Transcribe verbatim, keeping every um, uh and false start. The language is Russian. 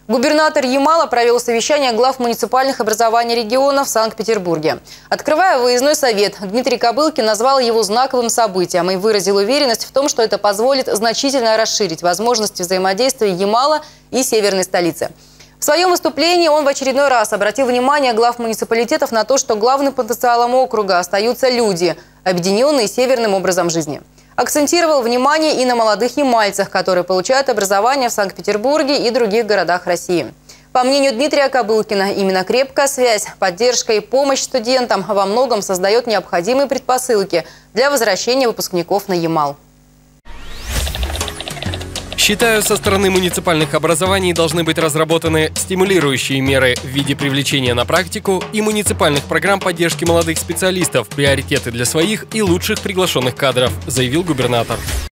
Губернатор Ямала провел совещание глав муниципальных образований региона в Санкт-Петербурге. Открывая выездной совет, Дмитрий Кобылкин назвал его знаковым событием и выразил уверенность в том, что это позволит значительно расширить возможности взаимодействия Ямала и северной столицы. В своем выступлении он в очередной раз обратил внимание глав муниципалитетов на то, что главным потенциалом округа остаются люди, объединенные северным образом жизни. Акцентировал внимание и на молодых ямальцах, которые получают образование в Санкт-Петербурге и других городах России. По мнению Дмитрия Кобылкина, именно крепкая связь, поддержка и помощь студентам во многом создает необходимые предпосылки для возвращения выпускников на Ямал. Считаю, со стороны муниципальных образований должны быть разработаны стимулирующие меры в виде привлечения на практику и муниципальных программ поддержки молодых специалистов, приоритеты для своих и лучших приглашенных кадров, заявил губернатор.